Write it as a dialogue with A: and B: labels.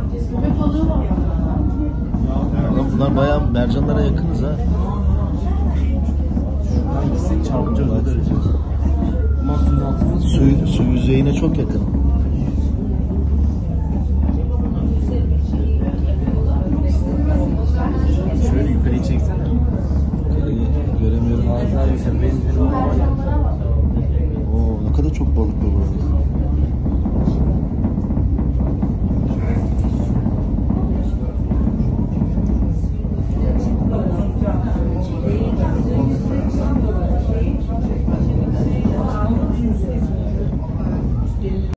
A: Lan bunlar bayağı mercanlara yakınız ha.
B: Hangisi çarpacağız o derece. Ama suyun altında
A: Su yüzeyine çok yakın.
B: şöyle yukarıyı çeksene.
A: Göremiyorum.
B: Ağzı arıyorsa benziyor.
A: Oo, ne kadar çok balık var burada.